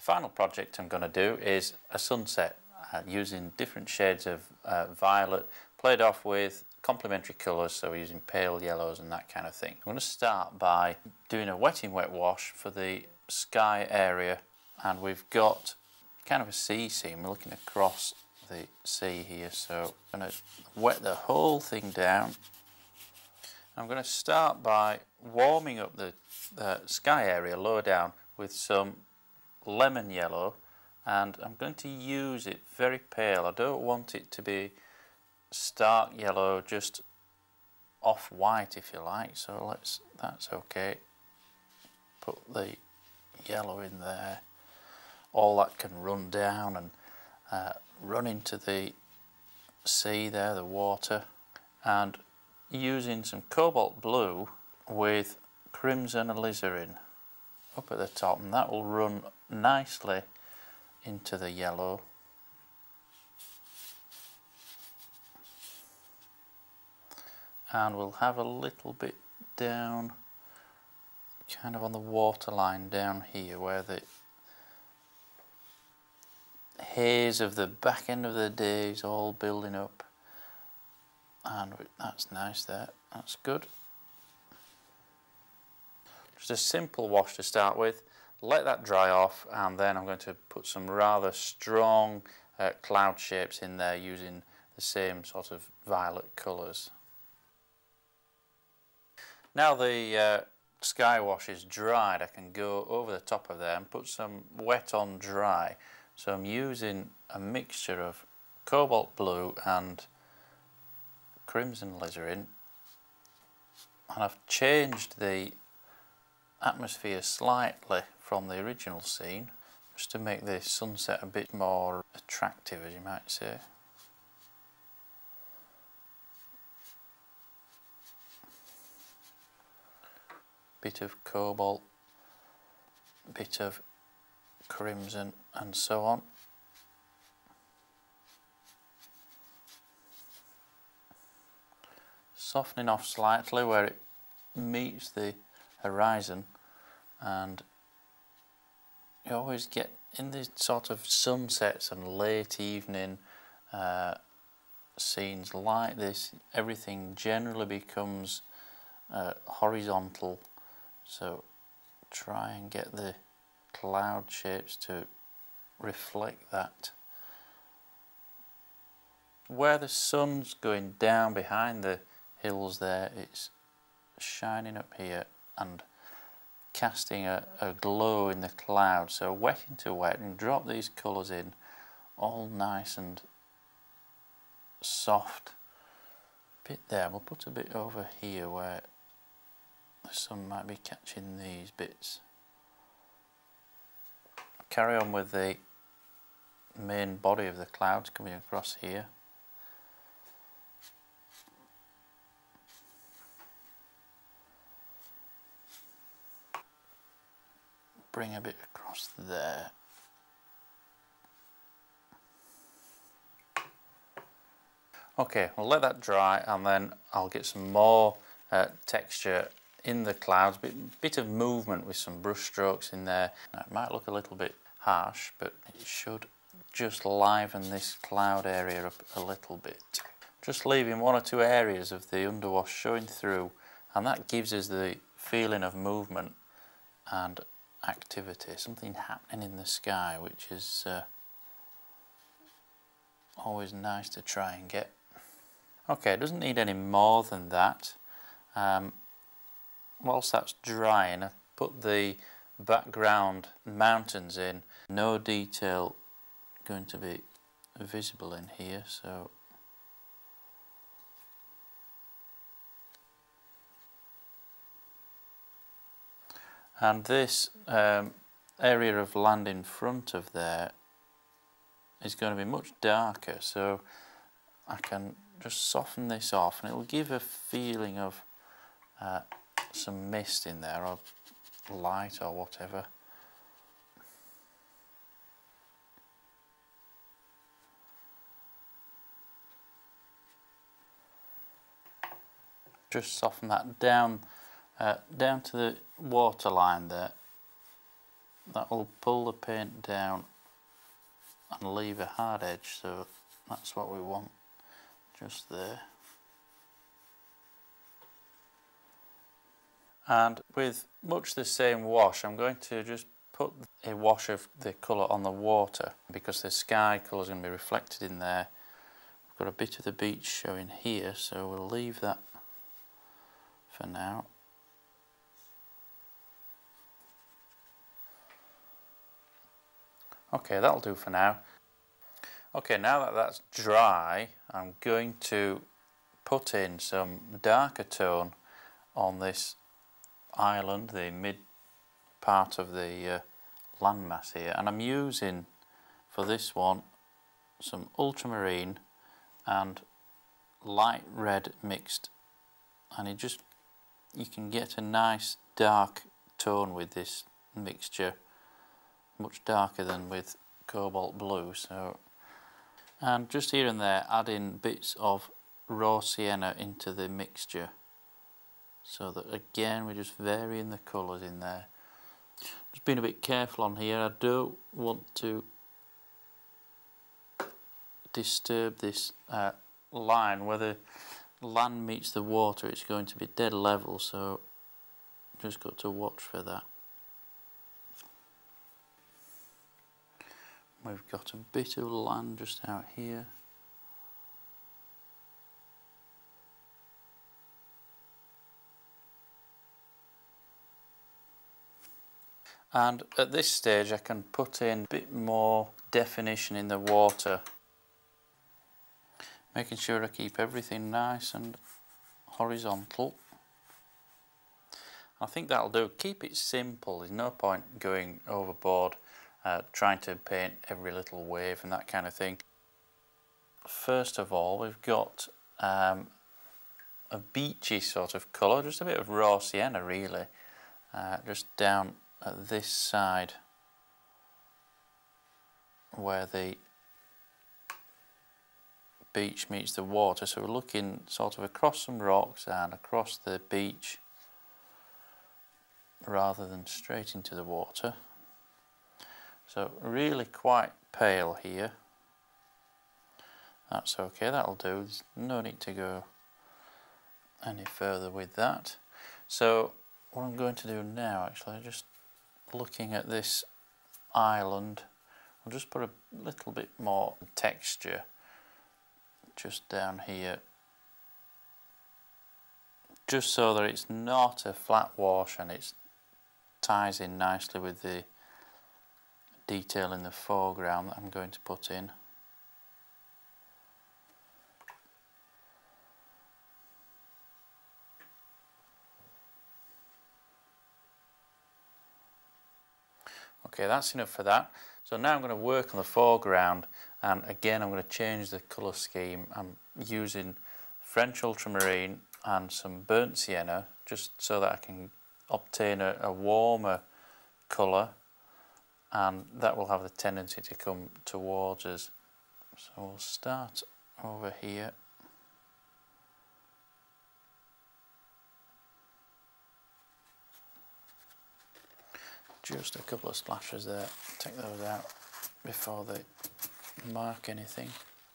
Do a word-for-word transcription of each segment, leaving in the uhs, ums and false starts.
Final project I'm going to do is a sunset uh, using different shades of uh, violet played off with complementary colours, so we're using pale yellows and that kind of thing. I'm going to start by doing a wet in wet wash for the sky area, and we've got kind of a sea scene. We're looking across the sea here, so I'm going to wet the whole thing down. I'm going to start by warming up the, the sky area lower down with some lemon yellow, and I'm going to use it very pale. I don't want it to be stark yellow, just off-white if you like, so let's that's okay. Put the yellow in there. All that can run down and uh, run into the sea there, the water, and using some cobalt blue with crimson alizarin up at the top, and that will run nicely into the yellow. And we'll have a little bit down, kind of on the waterline down here, where the haze of the back end of the day is all building up. And that's nice there, that's good. Just a simple wash to start with, let that dry off, and then I'm going to put some rather strong uh, cloud shapes in there using the same sort of violet colours. Now the uh, sky wash is dried, I can go over the top of there and put some wet on dry. So I'm using a mixture of cobalt blue and crimson alizarin, and I've changed the atmosphere slightly from the original scene just to make the sunset a bit more attractive, as you might say. Bit of cobalt, bit of crimson, and so on. Softening off slightly where it meets the horizon, and you always get in these sort of sunsets and late evening uh, scenes like this, everything generally becomes uh, horizontal, so try and get the cloud shapes to reflect that. Where the sun's going down behind the hills there, it's shining up here and casting a, a glow in the cloud, so wet into wet, and drop these colours in all nice and soft. Bit there, we'll put a bit over here where the sun might be catching these bits. Carry on with the main body of the clouds coming across here. Bring a bit across there. Okay, we'll let that dry, and then I'll get some more uh, texture in the clouds, bit, bit of movement with some brush strokes in there. Now, it might look a little bit harsh, but it should just liven this cloud area up a little bit. Just leaving one or two areas of the underwash showing through, and that gives us the feeling of movement and activity, something happening in the sky, which is uh, always nice to try and get. Okay, it doesn't need any more than that. Um, whilst that's drying, I put the background mountains in. No detail going to be visible in here, so and this um, area of land in front of there is going to be much darker, so I can just soften this off, and it will give a feeling of uh, some mist in there, or light or whatever. Just soften that down uh, down to the waterline there, that will pull the paint down and leave a hard edge, so that's what we want, just there. And with much the same wash, I'm going to just put a wash of the colour on the water, because the sky colour is going to be reflected in there. We've got a bit of the beach showing here, so we'll leave that for now. Okay, that'll do for now. Okay, now that that's dry, I'm going to put in some darker tone on this island, the mid part of the uh, landmass here, and I'm using for this one some ultramarine and light red mixed, and it just, you can get a nice dark tone with this mixture, much darker than with cobalt blue. So, and just here and there add in bits of raw sienna into the mixture, so that again we're just varying the colours in there. Just being a bit careful on here, I don't want to disturb this uh, line. Where the land meets the water, it's going to be dead level, so just got to watch for that. We've got a bit of land just out here. And at this stage I can put in a bit more definition in the water, making sure I keep everything nice and horizontal. I think that'll do. Keep it simple, there's no point going overboard, uh, trying to paint every little wave and that kind of thing. First of all, we've got um, a beachy sort of colour, just a bit of raw sienna really, uh, just down at this side where the beach meets the water. So we're looking sort of across some rocks and across the beach rather than straight into the water. So really quite pale here. That's okay, that'll do. There's no need to go any further with that. So what I'm going to do now, actually, just looking at this island, I'll just put a little bit more texture just down here, just so that it's not a flat wash and it ties in nicely with the detail in the foreground that I'm going to put in. Okay, that's enough for that. So now I'm going to work on the foreground, and again I'm going to change the colour scheme. I'm using French ultramarine and some burnt sienna, just so that I can obtain a, a warmer colour, and that will have the tendency to come towards us. So we'll start over here. Just a couple of splashes there, take those out before they mark anything.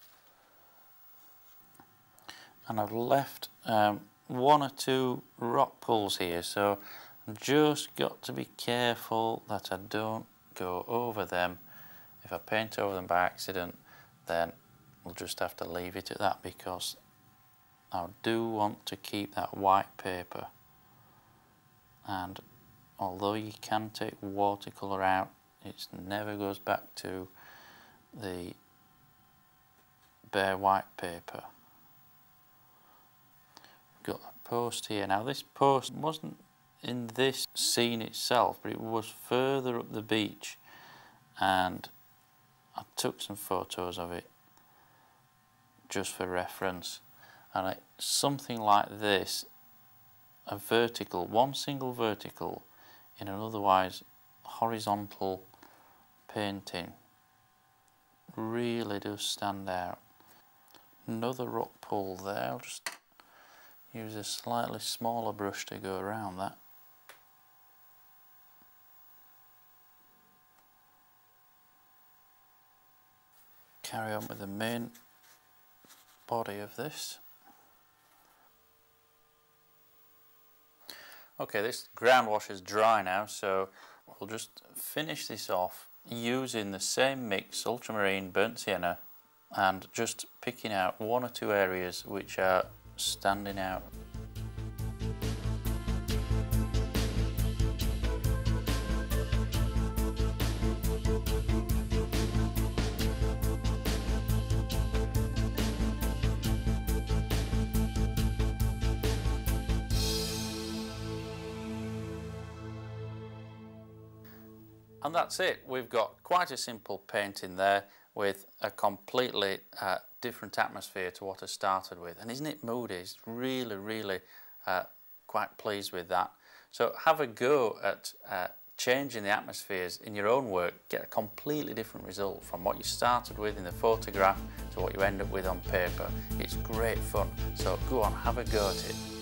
And I've left um, one or two rock pools here, so I've just got to be careful that I don't go over them. If I paint over them by accident, then we'll just have to leave it at that, because I do want to keep that white paper. And although you can take watercolour out, it never goes back to the bare white paper. We've got a post here. Now this post wasn't in this scene itself, but it was further up the beach, and I took some photos of it just for reference. And it, something like this, a vertical, one single vertical in an otherwise horizontal painting, really does stand out. Another rock pool there. I'll just use a slightly smaller brush to go around that. carry on with the main body of this. Okay, this ground wash is dry now, so we'll just finish this off using the same mix, ultramarine, burnt sienna, and just picking out one or two areas which are standing out. And that's it. We've got quite a simple painting there with a completely uh, different atmosphere to what I started with. And isn't it moody? It's really, really uh, quite pleased with that. So have a go at uh, changing the atmospheres in your own work. Get a completely different result from what you started with in the photograph to what you end up with on paper. It's great fun. So go on, have a go at it.